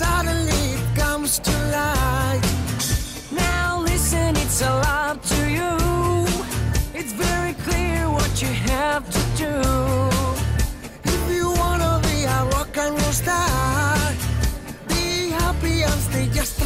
suddenly it comes to light. Now listen, it's all up to you. It's very clear what you have to do. If you wanna be a rock and roll star, be happy and stay just